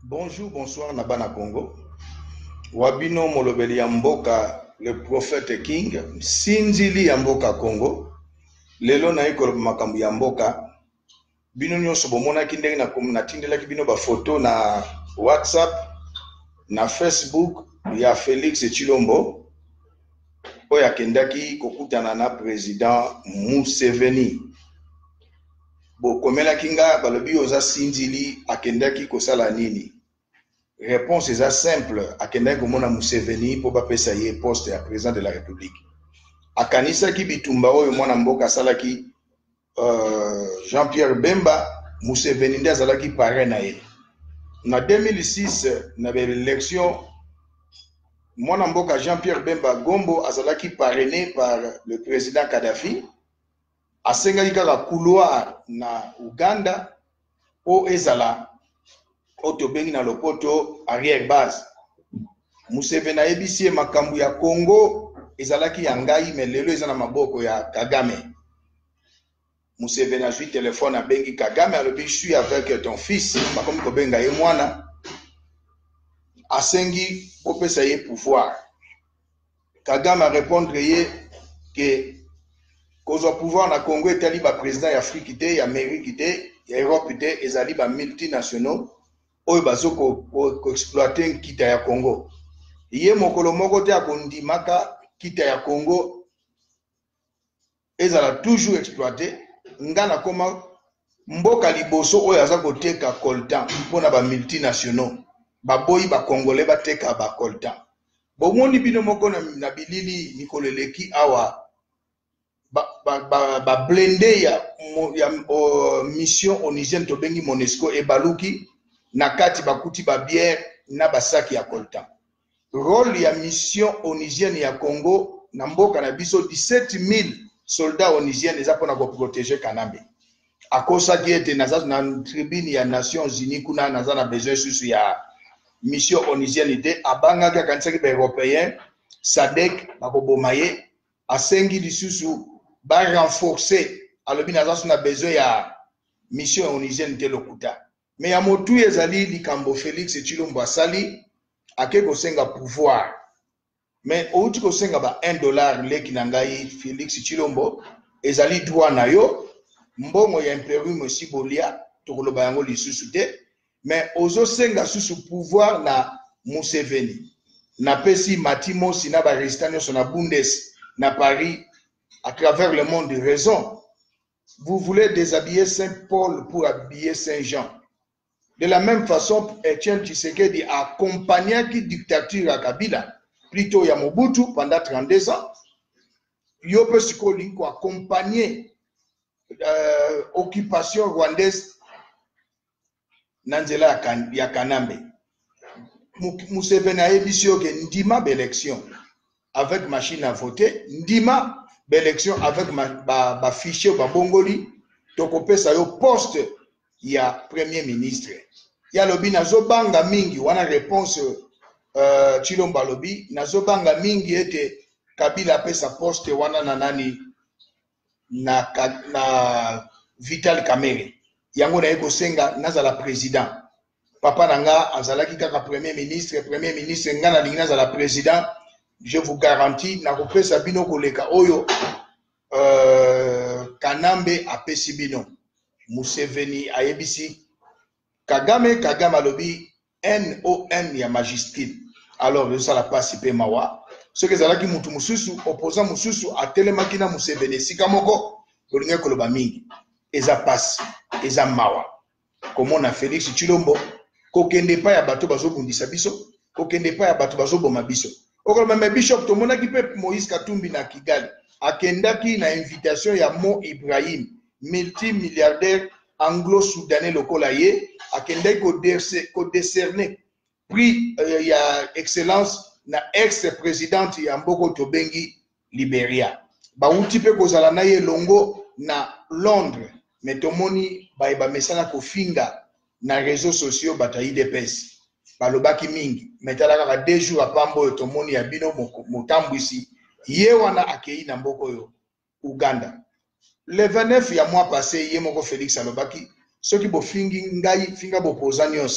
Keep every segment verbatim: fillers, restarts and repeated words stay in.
Bonjour, bonsoir, Nabana Congo. Wabino Molobeli Yamboka, le prophète King, Sinzili Yamboka Congo. Lelo na ikolo makambu Yamboka. Bino nyonso bomona kindenge na komuna tindela ki bino ba photo na WhatsApp, na Facebook ya Félix Tshilombo. Oya kendaki kokutana na président Museveni. Bo komela kinga balobi oza Sinzili akendaki kosala nini? Réponse est simple. Akendaki komona Museveni po bapesa ye poste ya président de la République. Akanisa ki bitumba oyo mwana mboka salaki uh, Jean-Pierre Bemba, Museveni nde azalaki parrain na ye. Na deux mille six na l'élection mwana mboka Jean-Pierre Bemba Gombo azalaki parrainé par le président Kadhafi. Asengaki kaka couloir na Uganda o ezala otobengi na lopoto arrière base. Museveni ayebisi makambu ya Congo ezalaki ya ngai me lelo eza na maboko ya Kagame. Museveni azwi téléphone abengi Kagame alobi je suis avec ton fils bakomi kobenga ye mwana asengi kopesa ye pouvoir. Kagame a répondre ye que kozwa pouvoir na Congo etali ba président ya Afrique te, ya Amérique te, ya Europe te, ezali ba multinationaux oyo bazo ko, ko, ko exploiter kita ya Congo. Ye mokolo moko te akondimaka kita ya Congo ezala toujours exploité. Ngana koma mboka liboso oyo aza koteka coltan mpona ba multinationaux baboyi ba congolais bateka ba coltan. Bomoni bino moko na, na bilili nikoleleki awa ba ba, ba, ba blende ya, ya o, mission onusienne to bengi Monesco e baluki na kati bakuti ba bière na basaki ya coltan. Rôle ya mission onusienne ya Congo na mboka na biso dix-sept mille soldats onusiens eza pona ko protéger Kanambe. Akosa ki ete naza na tribune ya Nations Unies kuna naza na besoin susu ya mission onusienne te abanga ka kansaki ba européen SADC bakoboma ye asengi lisusu ba renforcer alobi naza na besoin ya mission onusienne te lokuta. Mais ya motu ezali likambo Félix Tshilombo asali ake kosenga pouvoir. Mais outi kosenga ba un dollar leki na ngai Félix Tshilombo ezali droit na yo mbongo ya imperium sibolia tokoloba yango lisusu te. Mais ozo senga susu pouvoir na Museveni na pesi matimo sina ba restano na Bundes na Paris à travers le monde de raison. Vous voulez déshabiller Saint-Paul pour habiller Saint-Jean. De la même façon, Etienne Tshisekedi a accompagné la dictature à Kabila, plutôt ya Mobutu pendant trente-deux ans. Yope Sikolinko a accompagné l'occupation euh, rwandaise Nanzela ya Kanambe. Museveni a édité que Ndima d'élection avec machine à voter, Ndima d'élection avec ma ba, ba fichier ba bongoli, tokope sa yo poste ya premier ministre. Ya lobi nazobanga mingi wana réponse euh, Tshilombo lobi nazobanga mingi ete Kabila pesa poste wana na nani na, na Vital Kamerhe. Yango na eko senga nazala président. Papa nanga azalaki kaka premier ministre, premier ministre ngana lingi nazala président. Je vous garantis na kopesa bino koleka oyo euh, Kanambe apesi bino. Museveni ayebisi Kagame Kagame alobi N O M ya magistrat. Alors le sala passe pe mawa. Ce que zalaki mutu mususu opposant mususu atelemaki na Museveni sika moko kolinga koloba mingi. Eza passe, eza mawa. Comme on a Félix Tshilombo kokende pa ya bato bazobundisa biso, kokende pa ya bato bazoboma biso. Okolo même bishop to monaki pe Moïse Katumbi na Kigali akendaki na invitation ya Mo Ibrahim multimilliardaire anglo-soudanais lokola ye akendaki ko décerner prix euh, ya excellence na ex-présidente ya mboko tobengi Liberia. Ba uti pe kozala na ye longo na Londres mais tomoni ba ba mesana ko finga na réseaux sociaux batayi de pes. Balobaki mingi metala kaka deux jours apambo tomoni ya bino motambwisi ye wana akei na mboko yo Uganda. Le vingt-neuf ya mois passé, ye moko Félix alobaki, ceux qui bo fingi ngai finga bo posa nyonso.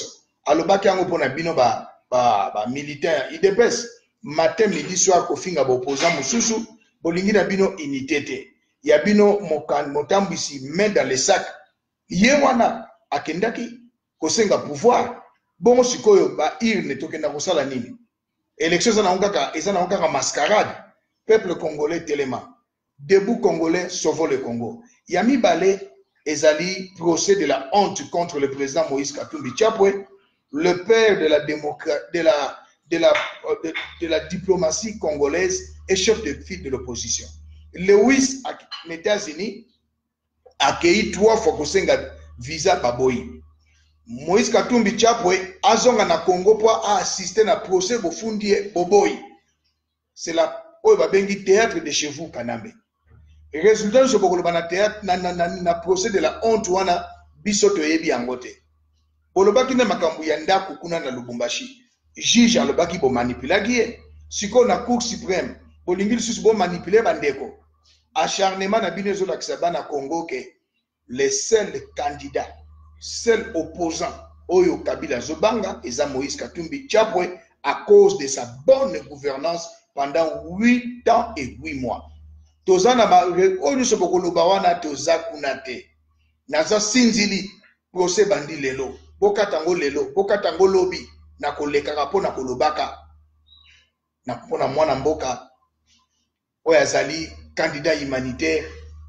alobaki yango pona bino ba ba ba militaire I D P S matin midi soir kofinga ba opposant mususu bolingi na bino unité te ya bino mokan motambisi main dans les sacs ye wana akendaki kosenga pouvoir bongo sikoyo ba irne tokenda kosala nini élection za na kaka eza na kaka mascarade peuple congolais téléma debout congolais sauvons le Congo yami balé ezali procès de la honte contre le président Moïse Katumbi Chapwe le père de la démocratie de la de la de, de la diplomatie congolaise et chef de file de l'opposition Lewis aux États-Unis a accueilli trois fois kosenga visa baboyi Moïse Katumbi Chapwe azonga na Congo pour assister na procès bofundi boboyi c'est la oyo babengi théâtre de chez vous Kanambe résultat je bokolo bana théâtre na na na, na procès de la honte wana biso toyebi yango te bolobaki na makambo ya ndako kuna na Lubumbashi juge alobaki bo manipulaki siko na cour suprême bolingi lisusu bo manipuler bandeko acharnement na bino ezolakisa bana Congo ke les seuls candidats seul opposant Oyo Kabila Zobanga eza Moïse Katumbi Chapwe à cause de sa bonne gouvernance pendant huit ans et huit mois. Tozana ba oyo sobokolo bawana toza kunate. Naza sinzili procès bandi lelo. Boka tango lelo, boka tango lobi na koleka po na kolobaka. Na pona mwana mboka oyo azali candidat humanitaire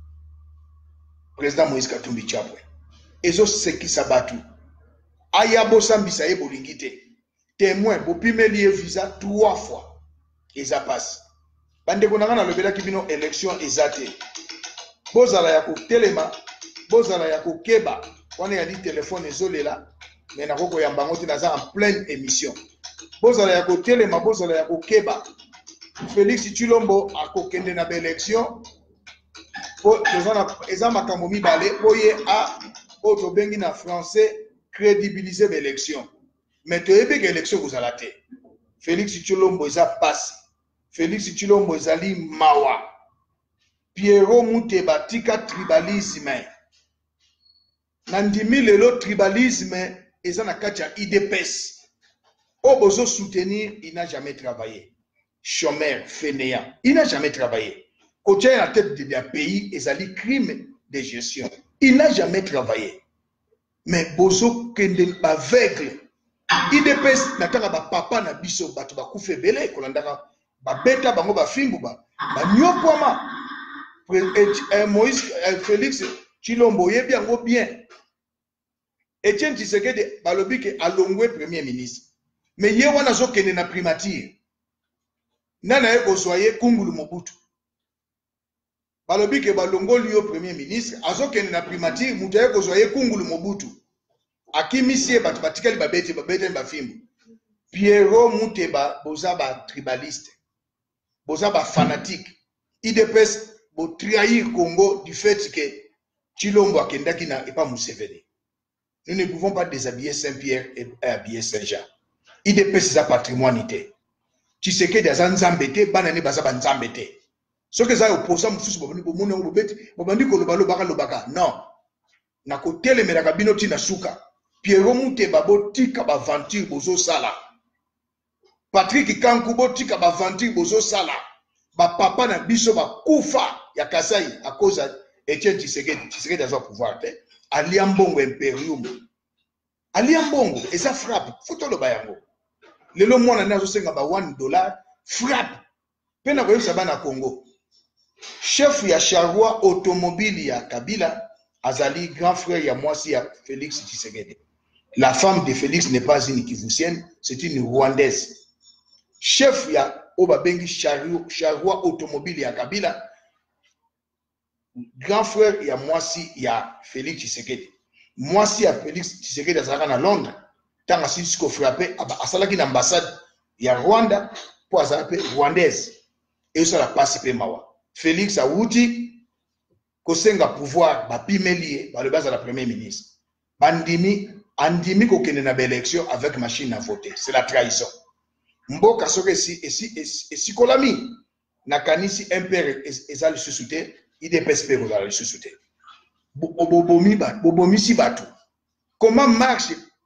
président Moïse Katumbi Chapwe. Ezo sekisa batu ayabo sambisa ye bolingi te témoin bopimeli visa trois fois eza passe bande konanga na lobelaki bino élection ezate bozala ya kotelema bozala ya kokeba wana ya di téléphone ezolela mais nakoko ya mbango te naza en pleine émission bozala ya kotelema bozala ya kokeba Félix Tshilombo akokende na élection po tozana eza makambo mibale boye a autre bengi na français crédibiliser l'élection mais tu ebe que l'élection vous a te Félix Tshilombo eza passe Félix Tshilombo ezali mawa Pierrot Muteba tika tribalisme nandimi lelo tribalisme eza na kati ya I D P S o bozo soutenir il n'a jamais travaillé chômeur fainéant il n'a jamais travaillé côté la tête de un pays ezali crime de gestion il n'a jamais travaillé. Mais bozo kende aveugle. I D P S nataka ba papa na biso batu ba kufe bele kolandaka ba beta bango ba fimbu ba ba nyopwama Moïse Félix Tshilombo yebi yango bien. Etienne Tshisekedi balobi ke alongwe premier ministre. Mais ye wana zo kende na primature. Nana ye kozwaye Kungulu Mobutu. Balobi ke balongoli yo premier ministre azokende na primature mutaye kozwaye Kungulu Mobutu akimisie batu batikali babete babete bafimbu Pierrot Muteba boza ba tribaliste boza ba fanatique I D P S bo trahir Congo du fait que Tshilombo akendaki na epa Museveni. Nous ne pouvons pas déshabiller Saint-Pierre et habiller Saint-Jean. I D P S za patrimoine te Tshisekedi aza nzambe te bana ne baza ba nzambe te. Ce que ça opposant mususu bobani bomone ngobeti bobandi ko lobalo baka lobaka non na ko telemela kabino tina suka Pierrot Muteba botika ba aventure bozo sala Patrick Kanku botika ba aventure bozo sala ba papa na biso ba kufa ya Kasai à cause Etienne Tshisekedi Tshisekedi a pouvoir te aliambongo imperium aliambongo eza frappe foto lo bayango lelo mwana nazo senga ba one dollar frappe pena ko yesa bana Congo. Chef ya charroi automobile ya Kabila azali grand frère ya mwasi ya Félix Tshisekedi. La femme de Félix n'est pas une Kivusienne, c'est une Rwandaise. Chef ya Obabengi charroi automobile ya Kabila grand frère ya mwasi ya Félix Tshisekedi. Mwasi ya Félix Tshisekedi azalaka na Londres tanga sisiko frappé asalaki na ambassade ya Rwanda po azalape Rwandaise. Et ça la passe pe mawa. Félix Awuti kosenga pouvoir bapimelie ba le base à la premier ministre. Bandimi andimi ko kende na élection avec machine à voter. C'est la trahison. Mboka soke si esi esi kolami na kanisi impère ezali susute I D P S pekozala susute. Bobomi ba bobomi si batu. Comment marche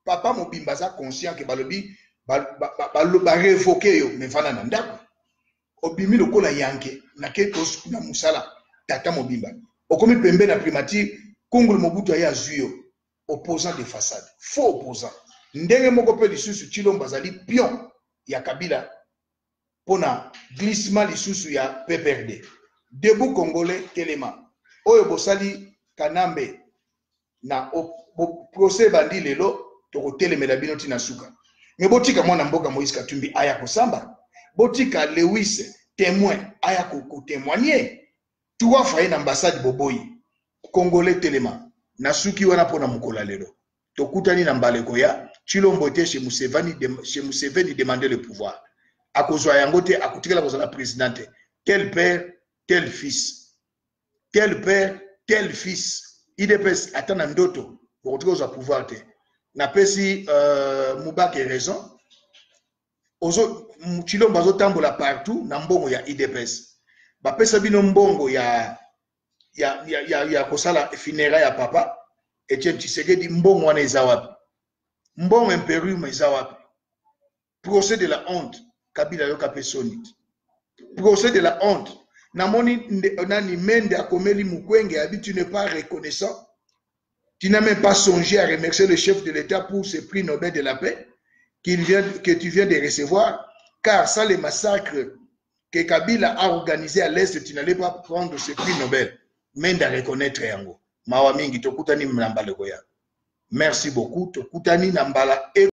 papa mobimba za conscient que balobi ba ba, ba, ba révoquer yo mais fana na ndako obimi lokola yanke na ketos na musala tata mobimba okomi pembe na primature kongolo mobutu ya zuyo opposant de façade faux opposant ndenge moko pe lisusu Tshilombo azali pion ya Kabila pona glissement lisusu ya P P R D debout congolais telema oyo bosali kanambe na procès bandi lelo to telemela bino tina suka mais botika mwana mboka Moïse Katumbi aya kosamba botika Lewis témoin aya ko témoigner tuwa faye na ambassade boboyi congolais telema na suki wana pona mukola lelo tokutani na mbaleko ya Tshilombo te chez Museveni de, chez Museveni demander le pouvoir akozwa yango te akutikala kozala présidente tel père tel fils tel père tel fils I D P S atana ndoto bokotika kozwa pouvoir te na pesi euh, Mubake raison ozo Tshilombo azotambola partout na mbongo ya I D P S bapesa bino mbongo ya ya ya ya, ya kosala funérailles ya papa Etienne Tshisekedi mbongo wana eza wapi mbongo imperium eza wapi procès de la honte Kabila yoka pesoni procès de la honte namoni nani Mende akomeli Mukwenge a dit tu n'es pas reconnaissant tu n'as même pas songé à remercier le chef de l'État pour ce prix Nobel de la paix qu'il vient, que tu viens de recevoir car sans les massacres que Kabila a organisé à l'Est tu n'allais pas prendre ce prix Nobel Mende à reconnaître yango mawa mingi tokutani mnambala goya merci beaucoup tokutani nambala